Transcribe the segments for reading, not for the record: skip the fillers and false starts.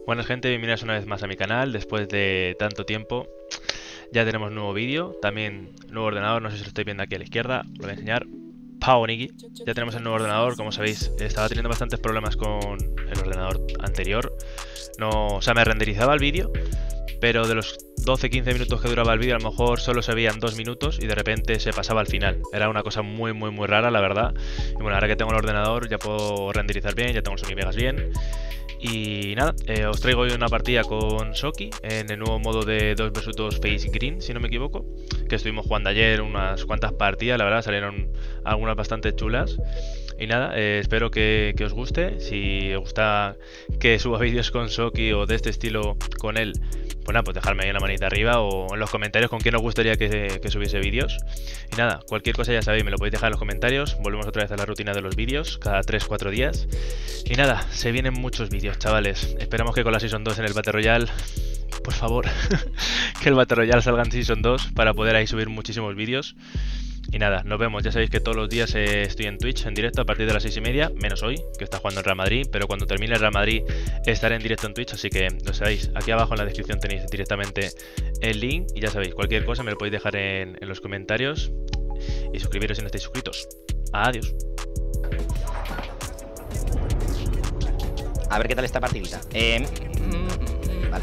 Buenas gente, bienvenidos una vez más a mi canal. Después de tanto tiempo ya tenemos nuevo vídeo, también nuevo ordenador, no sé si lo estáis viendo aquí a la izquierda, lo voy a enseñar. Pau Niki, ya tenemos el nuevo ordenador. Como sabéis, estaba teniendo bastantes problemas con el ordenador anterior. No, o sea, me renderizaba el vídeo, pero de los 12-15 minutos que duraba el vídeo, a lo mejor solo se veían 2 minutos y de repente se pasaba al final. Era una cosa muy rara, la verdad. Y bueno, ahora que tengo el ordenador ya puedo renderizar bien, ya tengo el Sony Vegas bien. Y nada, os traigo hoy una partida con Shoki en el nuevo modo de 2 vs 2 Face Green, si no me equivoco, que estuvimos jugando ayer unas cuantas partidas, la verdad salieron algunas bastante chulas. Y nada, espero que os guste. Si os gusta que suba vídeos con Shoki o de este estilo con él, pues nada, pues dejadme ahí una manita arriba o en los comentarios con quién os gustaría que subiese vídeos. Y nada, cualquier cosa ya sabéis, me lo podéis dejar en los comentarios. Volvemos otra vez a la rutina de los vídeos, cada 3-4 días. Y nada, se vienen muchos vídeos, chavales. Esperamos que con la Season 2 en el Battle Royale, por favor, que el Battle Royale salga en Season 2 para poder ahí subir muchísimos vídeos. Y nada, nos vemos. Ya sabéis que todos los días estoy en Twitch en directo a partir de las 6:30, menos hoy, que está jugando el Real Madrid. Pero cuando termine el Real Madrid estaré en directo en Twitch, así que lo sabéis. Aquí abajo en la descripción tenéis directamente el link. Y ya sabéis, cualquier cosa me lo podéis dejar en los comentarios. Y suscribiros si no estáis suscritos. Adiós. A ver qué tal esta partidita. Vale.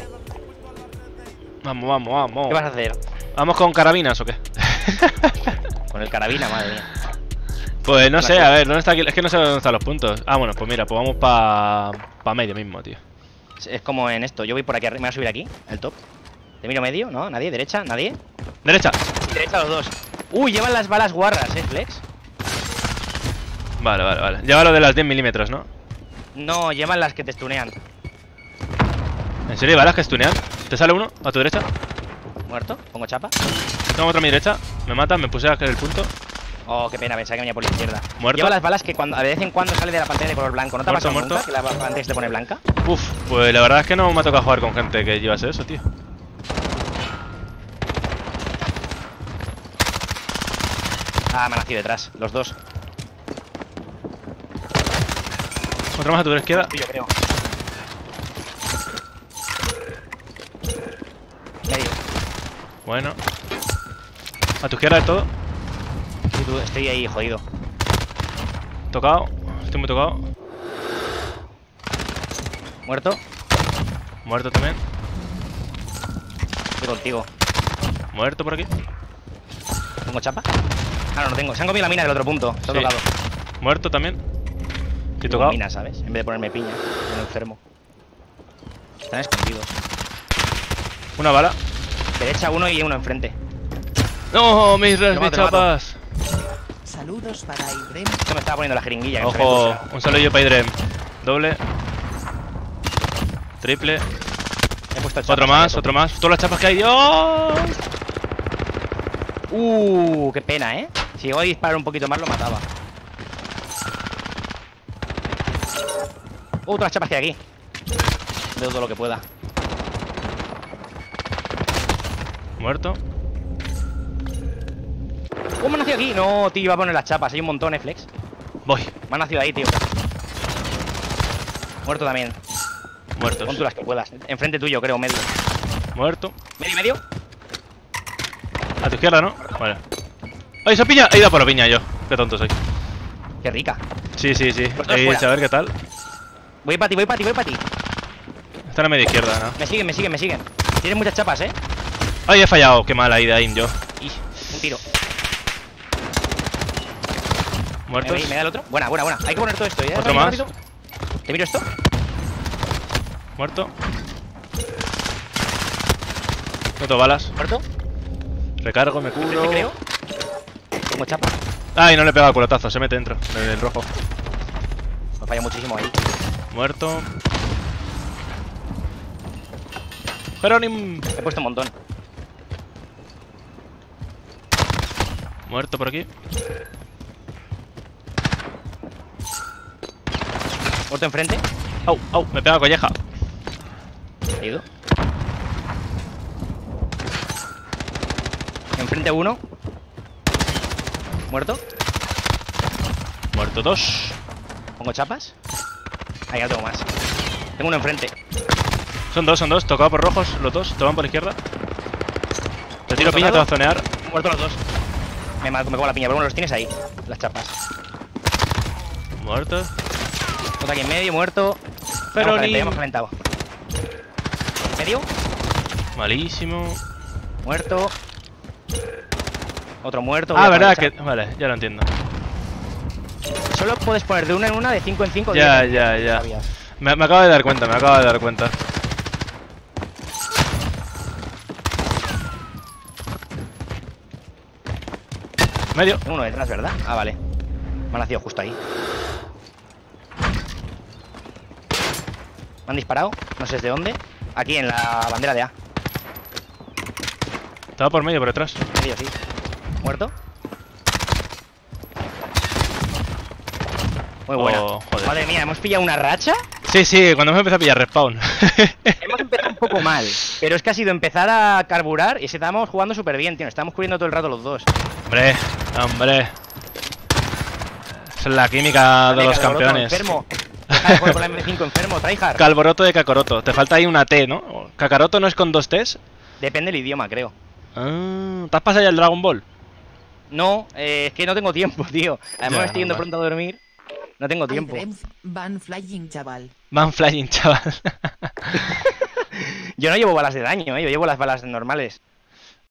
Vamos. ¿Qué vas a hacer? ¿Vamos con carabinas o qué? Con el carabina, madre mía. Pues no sé, a ver, ¿dónde está aquí? Es que no sé dónde están los puntos. Ah, bueno, pues mira, pues vamos pa medio mismo, tío. Es como en esto. Yo voy por aquí arriba. Me voy a subir aquí, el top. Te miro medio, ¿no? ¿Nadie? ¿Derecha? ¿Nadie? Derecha. Derecha los dos. Uy, llevan las balas guarras, Flex. Vale. Lleva lo de las 10 milímetros, ¿no? No, llevan las que te stunean. ¿En serio hay balas que stunean? ¿Te sale uno? ¿A tu derecha? ¿Muerto? ¿Pongo chapa? Tengo otro a mi derecha. Me matan, me puse a el punto. Oh, qué pena, pensaba que venía por la izquierda. ¿Muerto? Lleva las balas que de vez en cuando sale de la pantalla de color blanco. ¿No te ha pasado Muerto. nunca que la pantalla se te pone blanca? Uf, pues la verdad es que no me ha tocado jugar con gente que llevase eso, tío. Ah, me han nacido detrás, los dos. Otro más a tu izquierda. Yo creo. Medio. Bueno. A tu izquierda de todo. Estoy ahí jodido. Tocado. Estoy muy tocado. Muerto. Muerto también. Estoy contigo. Muerto por aquí. ¿Tengo chapa? Ah, no tengo. Se han comido la mina del otro punto. Está Sí. tocado. Muerto también. Estoy Tengo tocado. mina, ¿sabes? En vez de ponerme piña. Un enfermo. Están escondidos. Una bala. Derecha uno y uno enfrente. No, mis Te mato. chapas. Saludos para Ibrem. Esto me estaba poniendo la jeringuilla. que Ojo, se me puso. un saludo para Idrem. Doble. Triple. He puesto chapas Otro ahí más, a otro más. Todas las chapas que hay. ¡Dios! tope. Qué pena, ¿eh? Si llegó a disparar un poquito más lo mataba. Todas las chapas que hay aquí. De todo lo que pueda. Muerto. ¿Cómo me han nacido aquí? No, tío, iba a poner las chapas. Hay un montón, Flex. Voy. Me han nacido ahí, tío. Muerto también. Muertos. Pon tú las que puedas. Enfrente tuyo, creo, medio. Muerto. Medio. A tu izquierda, ¿no? Vale. ¡Ay, esa piña! He ido por la piña yo. Qué tonto soy. Qué rica. Sí. Los dos He fuera. dicho, a ver qué tal. Voy para ti. Está en la media izquierda, ¿no? Me siguen. Tienes muchas chapas, ¿eh? ¡Ay, he fallado! Qué mala idea, yo. Un tiro. Muertos. Me da el otro. Buena. Hay que poner todo esto, ¿eh? Otro Rápido, más. rápido. Te miro esto. Muerto. Meto balas. Muerto. Recargo, me cubro. Enfrente, creo. Tengo chapa. Ay, no le he pegado culotazo. Se mete dentro. Del rojo. Me falla muchísimo ahí. Muerto. Jerónimo. He puesto un montón. Muerto por aquí. Muerto enfrente. Au, me pega colleja. He ido. Enfrente uno. Muerto. Muerto dos. Pongo chapas. Ahí ya tengo más. Tengo uno enfrente. Son dos, tocado por rojos, los dos, toman por la izquierda. Te tiro piña, te va a zonear. Muerto los dos. Me como la piña, pero bueno, los tienes ahí. Las chapas. Muerto. Otro aquí en medio, muerto. Pero ni... hemos calentado. Medio, Malísimo. muerto. Otro muerto. Ah, voy a verdad que... aprovechar. Vale, ya lo entiendo. Solo puedes poner de una en una, de 5 en 5. Ya. Me acabo de dar cuenta, Medio. Uno detrás, ¿verdad? Ah, vale. Me han nacido justo ahí. Me han disparado, no sé desde dónde. Aquí en la bandera de A. Estaba por medio, por detrás. Medio, sí. Muerto. Muy buena. Oh, joder. Madre mía, hemos pillado una racha. Sí, cuando hemos empezado a pillar respawn. Hemos empezado un poco mal, pero es que ha sido empezar a carburar y estábamos jugando súper bien, tío. Estábamos cubriendo todo el rato los dos. Hombre. Es la química de los Calboroto, campeones. Enfermo. Deja de jugar con la M5 enfermo, tryhard. Calboroto de Kakaroto. Te falta ahí una T, ¿no? ¿Kakaroto no es con 2 Ts? Depende del idioma, creo. Ah, ¿te has pasado ya el Dragon Ball? No, es que no tengo tiempo, tío. Además Ya, me estoy yendo normal. pronto a dormir. No tengo tiempo. Ibrem, Van Flying, chaval. Man flying, chaval. Yo no llevo balas de daño, yo llevo las balas normales.